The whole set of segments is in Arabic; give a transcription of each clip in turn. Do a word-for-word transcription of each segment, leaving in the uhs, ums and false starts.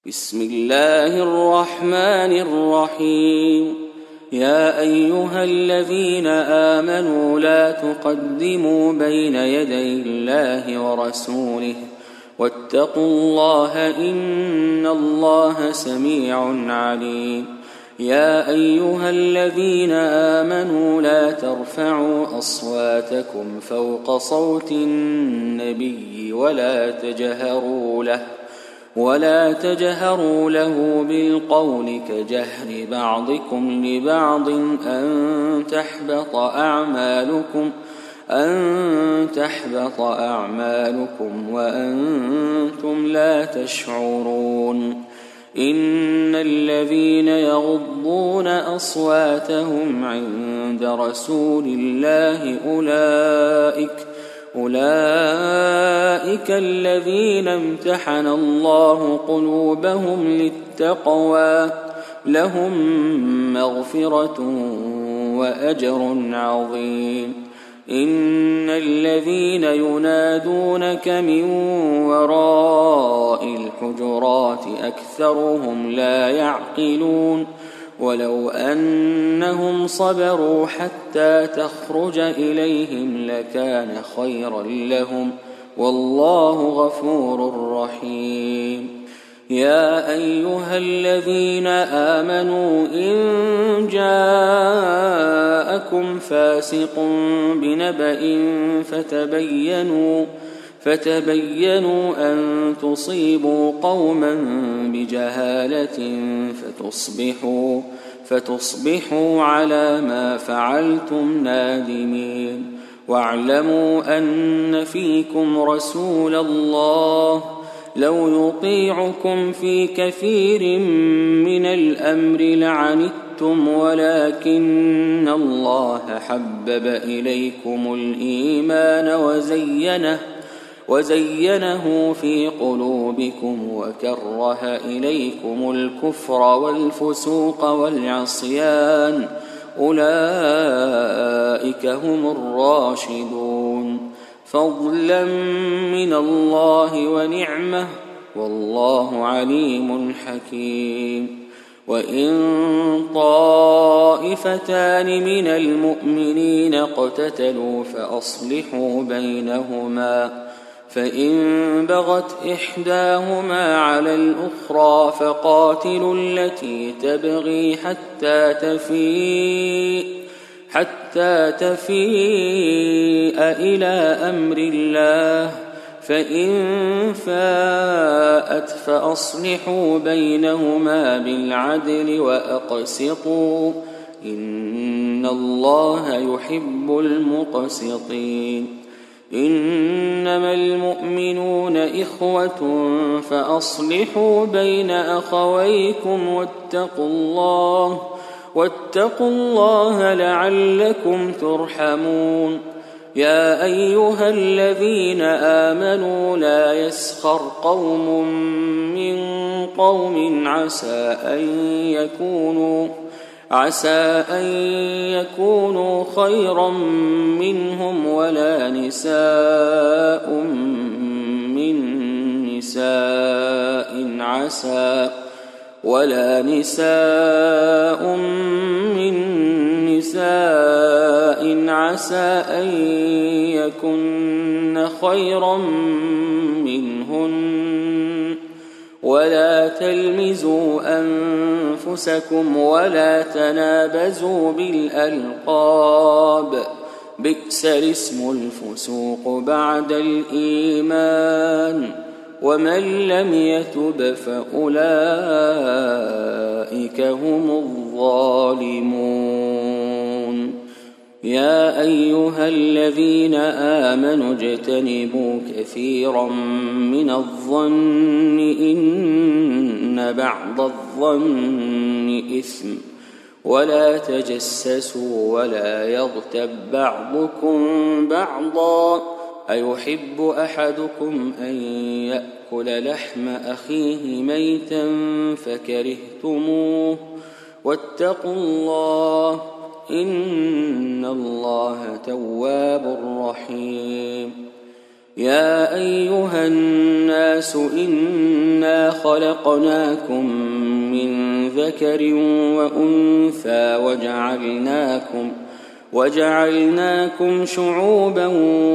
بسم الله الرحمن الرحيم. يا أيها الذين آمنوا لا تقدموا بين يدي الله ورسوله واتقوا الله إن الله سميع عليم. يا أيها الذين آمنوا لا ترفعوا أصواتكم فوق صوت النبي ولا تجهروا له ولا تجهروا له بالقول كجهر بعضكم لبعض أن تحبط أعمالكم أن تحبط أعمالكم وأنتم لا تشعرون. إن الذين يغضون أصواتهم عند رسول الله أولئك أولئك الذين امتحن الله قلوبهم للتقوى لهم مغفرة وأجر عظيم. إن الذين ينادونك من وراء الحجرات أكثرهم لا يعقلون. ولو أنهم صبروا حتى تخرج إليهم لكان خيرا لهم والله غفور رحيم. يا أيها الذين آمنوا إن جاءكم فاسق بنبأ فتبينوا فتبينوا أن تصيبوا قوما بجهالة فتصبحوا فتصبحوا على ما فعلتم نادمين. واعلموا أن فيكم رسول الله لو يطيعكم في كثير من الأمر لعنتم ولكن الله حبب إليكم الإيمان وزينه وزينه في قلوبكم وكره إليكم الكفر والفسوق والعصيان أولئك هم الراشدون فضلا من الله ونعمة والله عليم حكيم. وإن طائفتان من المؤمنين اقتتلوا فأصلحوا بينهما فإن بغت إحداهما على الأخرى فقاتلوا التي تبغي حتى تفيء حتى تفيء إلى أمر الله فإن فاءت فأصلحوا بينهما بالعدل وأقسطوا إن الله يحب المقسطين. إنما المؤمنون إخوة فأصلحوا بين أخويكم واتقوا الله واتقوا الله لعلكم ترحمون. يا أيها الذين آمنوا لا يسخر قوم من قوم عسى أن يكونوا عسى أن يكونوا خيرا منهم ولا نساء من نساء عسى ولا نساء من نساء عسى أن يكن خيرا منهن ولا تلمزوا أنفسكم ولا تنابزوا بالألقاب بئس الاسم الفسوق بعد الإيمان ومن لم يتب فأولئك هم الظالمون. يا أيها الذين آمنوا اجتنبوا كثيرا من الظن إن بعض الظن إثم ولا تجسسوا ولا يغتب بعضكم بعضا أيحب أحدكم أن يأكل لحم أخيه ميتا فكرهتموه واتقوا الله إن الله تواب رحيم. يا أيها الناس إنا خلقناكم من ذكر وأنثى وجعلناكم وجعلناكم شعوبا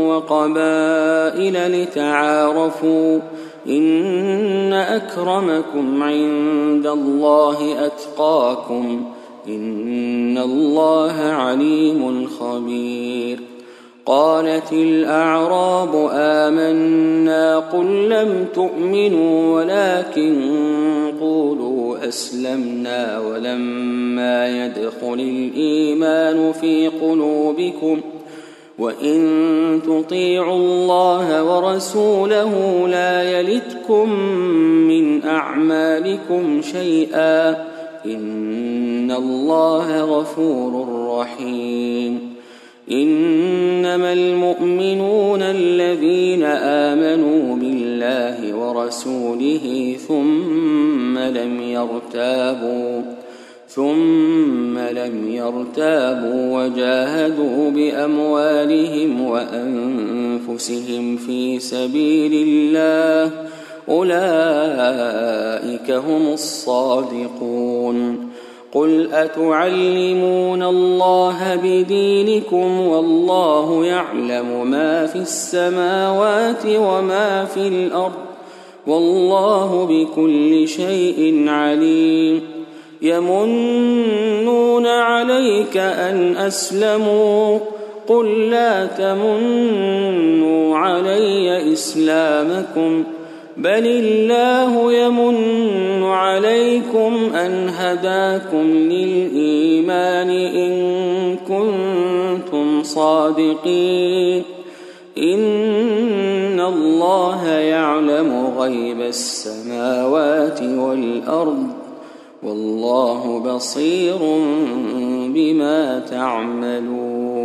وقبائل لتعارفوا إن أكرمكم عند الله أتقاكم إن الله عليم خبير. قالت الأعراب آمنا قل لم تؤمنوا ولكن قولوا أسلمنا ولما يدخل الإيمان في قلوبكم وإن تطيعوا الله ورسوله لا يلتكم من أعمالكم شيئا إن الله غفور رحيم. إنما المؤمنون الذين آمنوا بالله ورسوله ثم لم يرتابوا ثم لم يرتابوا وجاهدوا بأموالهم وأنفسهم في سبيل الله أولئك هم الصادقون. قل أتعلمون الله بدينكم والله يعلم ما في السماوات وما في الأرض والله بكل شيء عليم. يمنون عليك أن أسلموا قل لا تمنوا علي إسلامكم بل الله يمن عليكم أن هداكم للإيمان إن كنتم صادقين. إن الله يعلم غيب السماوات والأرض والله بصير بما تعملون.